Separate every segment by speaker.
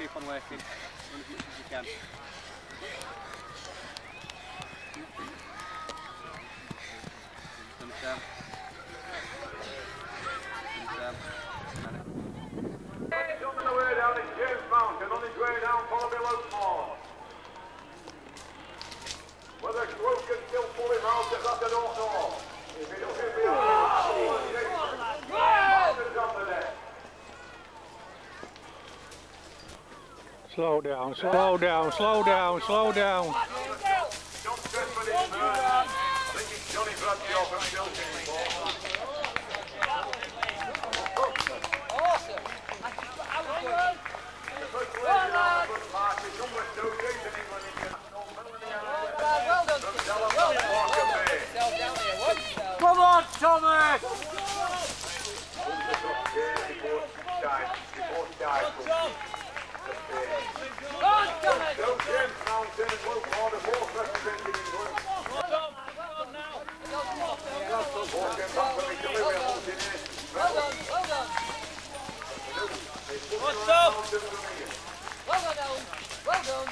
Speaker 1: keep on working. Run as much as you can. Finish them. Finish them.
Speaker 2: He's on the way down, it's James Mountain, on his way down, follow below small. Whether Scrooge can still pull him out, that I don't know. If he doesn't be Mountain's on the net.
Speaker 3: Slow down, slow down, slow down, slow down.
Speaker 2: Don't stress for this man. I think it's Johnny Bradshaw from Chelsea.
Speaker 4: Awesome.
Speaker 2: The first lady on the first mark is number 2, Jason England International.
Speaker 4: Well done.
Speaker 2: From Delaware, Walker Bay.
Speaker 4: Come on, Thomas!
Speaker 2: So James Mountain and Luke Ward are both representing England. Walking back from his delivery of Martinez.
Speaker 4: Well done.
Speaker 2: What's up?
Speaker 4: Well done, Ellen. Well done.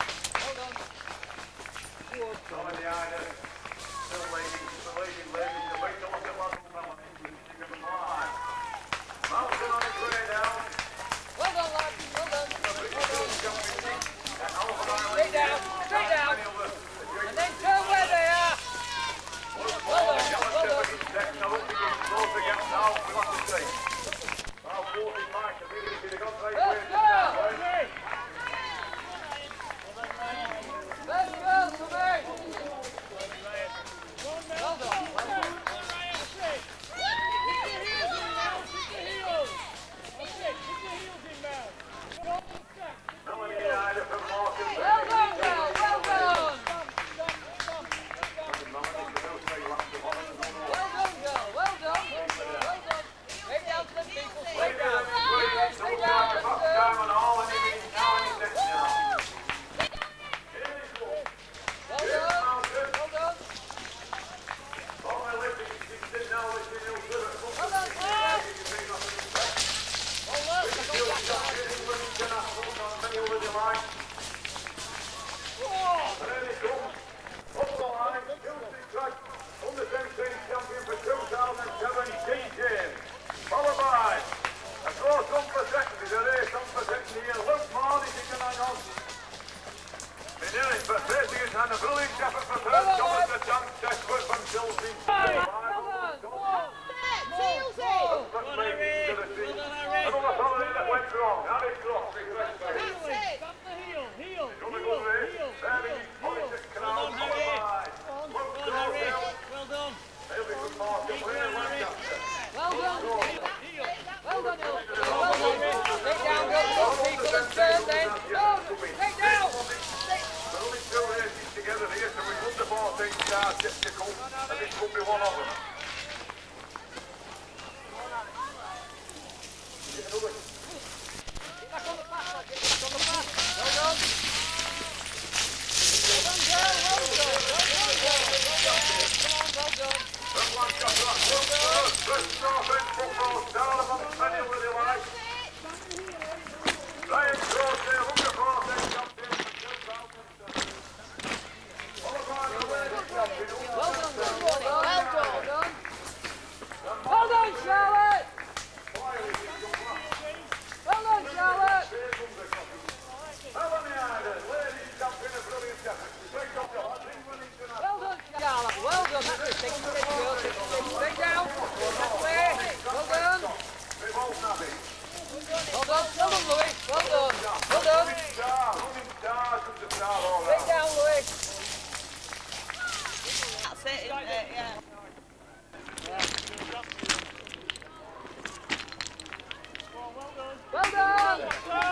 Speaker 2: Some of the items still leading, the big dog at last moment. Mountain on his way down.
Speaker 4: Well done, lad. Well done.
Speaker 2: Straight
Speaker 4: down. And then turn where they are. Well done. Let's go. Let's go, Tommy. Well done. Well done, girl. Well done. Well done, girl. Well done. Straight down to the people. Straight down. Straight down.
Speaker 2: And a brilliant effort for third, Thomas the Tank, desperate from Chelsea. Another penalty that went wrong. Harry Cross, refreshment.
Speaker 5: Stop the heel.
Speaker 2: He's on a good race. There he is, Polishes Canal, qualified.
Speaker 5: Well done.
Speaker 2: He'll be good mark and win Lancaster.
Speaker 4: Well done. Well done, Hill. Well done. Take down, go to those people and turn then. Go. Take down.
Speaker 2: They're only 2 races together here, so we've won the 14 stars yet to come, and this could be one of them.
Speaker 4: Get back on the path, lad. Get back on the path. Well done. Well done, girl. Well done. Come on, well done.
Speaker 2: From Lancaster, first North End football star amongst many with your life. Ryan Cross there, under 14 champion.
Speaker 4: Well done, girl. Well done. Well done, Charlotte. Well done, Charlotte. Well done, Charlotte. Well done. That's it. Take it, girl. Take down. That way. Well done. Well done. Well done, Louis. Well done. Well done. Take down, Louis.
Speaker 6: That's it, isn't it? Yeah.
Speaker 4: Well done.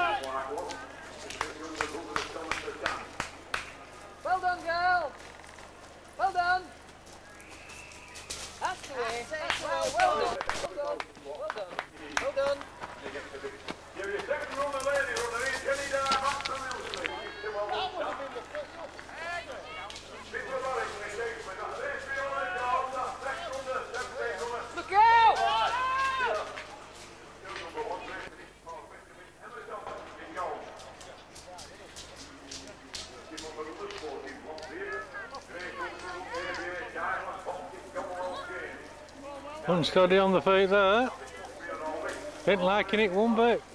Speaker 4: Well done, girl. Well done. That's the way. That's the way. Well done. Well done. Well done. Well done.
Speaker 2: Give your second run the lady, run the race, Jenny Dye, back from Millstreet. People are
Speaker 4: Look out!
Speaker 3: Unsteady on the feet there. Didn't liking it one bit.